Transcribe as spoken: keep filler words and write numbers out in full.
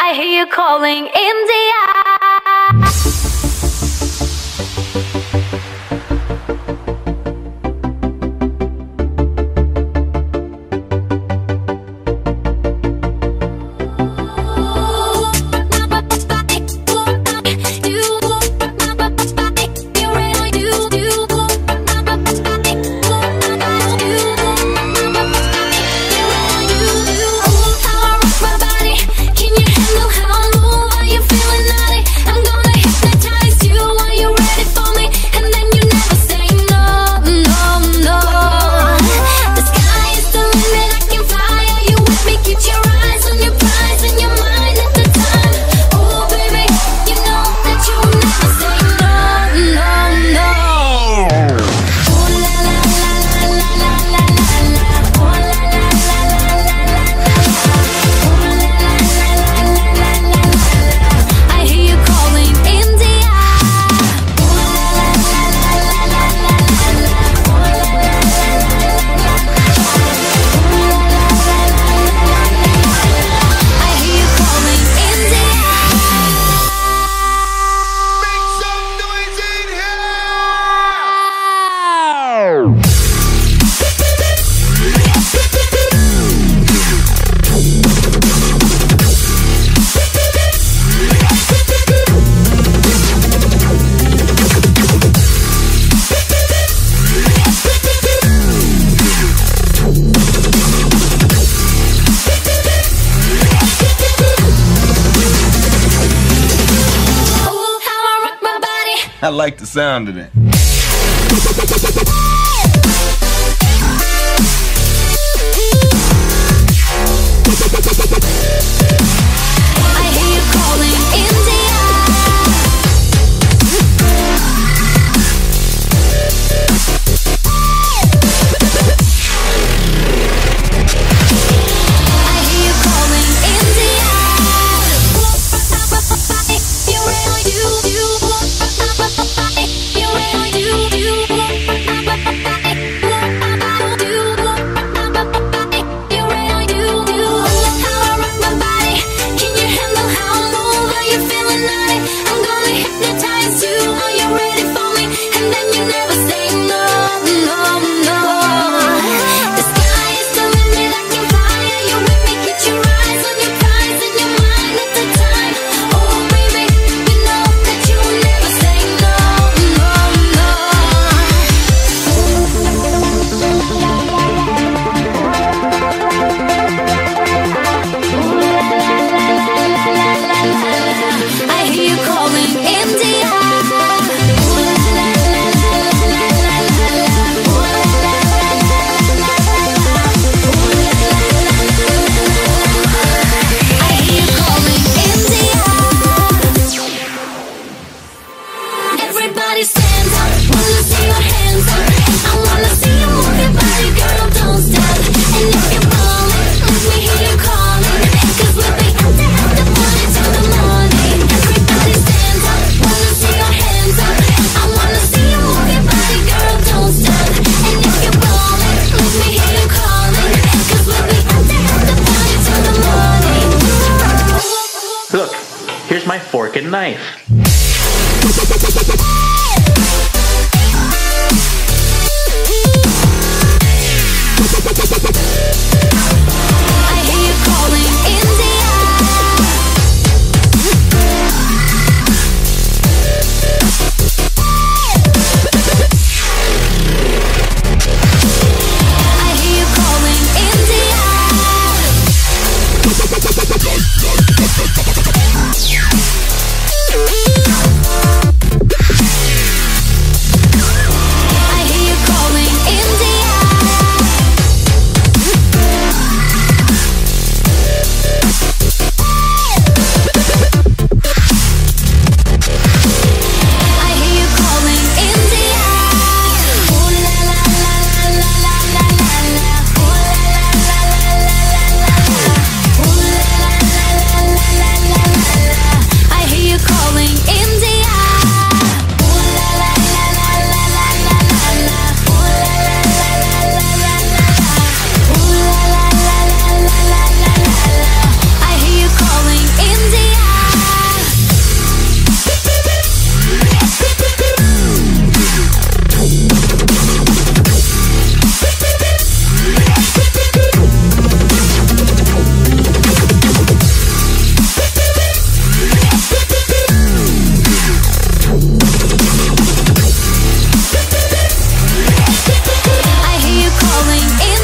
I hear you calling India. I like the sound of that. I hear you calling India. I hear you calling India. You really do, you. You really do, you. You really do, you. How I rock my body. Can you handle how I move? Are you feeling naughty? I'm gonna hypnotize you. Are you ready for me? And then you never say no, no, no. The sky is the limit, I can fly. Are you with me? Get your eyes on your prize and your mind at the time. Oh baby, you know that you will never say no, no, no. I hear you calling India. I hear you calling India. Everybody stand up, wanna see your hands up. I wanna see you move your body, girl, don't stop. And if you're falling, let me hear you calling. Cause we'll be out there at the party till the morning. Everybody stand up, wanna see your hands up. I wanna see you move your body, girl, don't stop. And if you're falling, let me hear you calling. Cause we'll be out there at the party till the morning. Look, here's my fork and knife. I hear you calling India. I hear you calling India. I hear you calling India. falling in